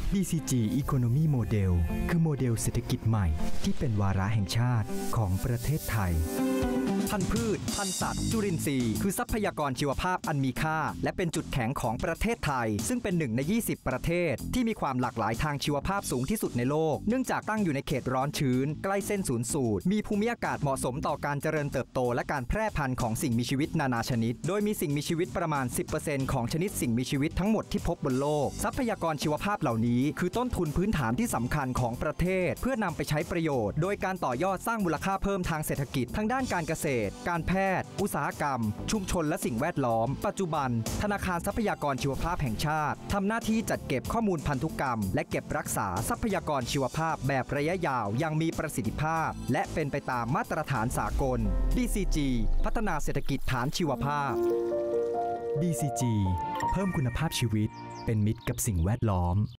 BCG Economy Model คือโมเดลเศรษฐกิจใหม่ที่เป็นวาระแห่งชาติของประเทศไทยพันธุ์พืชพันธุ์สัตว์จุลินทรีย์คือทรัพยากรชีวภาพอันมีค่าและเป็นจุดแข็งของประเทศไทยซึ่งเป็น1 ใน 20 ประเทศที่มีความหลากหลายทางชีวภาพสูงที่สุดในโลกเนื่องจากตั้งอยู่ในเขตร้อนชื้นใกล้เส้นศูนย์สูตรมีภูมิอากาศเหมาะสมต่อการเจริญเติบโตและการแพร่พันธุ์ของสิ่งมีชีวิตนานาชนิดโดยมีสิ่งมีชีวิตประมาณ 10% ของชนิดสิ่งมีชีวิตทั้งหมดที่พบบนโลกทรัพยากรชีวภาพเหล่านี้คือต้นทุนพื้นฐานที่สำคัญของประเทศเพื่อนำไปใช้ประโยชน์โดยการต่อยอดสร้างมูลค่าเพิ่มทางเศรษฐกิจทั้งด้านการเกษตรการแพทย์อุตสาหกรรมชุมชนและสิ่งแวดล้อมปัจจุบันธนาคารทรัพยากรชีวภาพแห่งชาติทำหน้าที่จัดเก็บข้อมูลพันธุกรรมและเก็บรักษาทรัพยากรชีวภาพแบบระยะยาวอย่างมีประสิทธิภาพและเป็นไปตามมาตรฐานสากล BCG พัฒนาเศรษฐกิจฐานชีวภาพ BCG เพิ่มคุณภาพชีวิตเป็นมิตรกับสิ่งแวดล้อม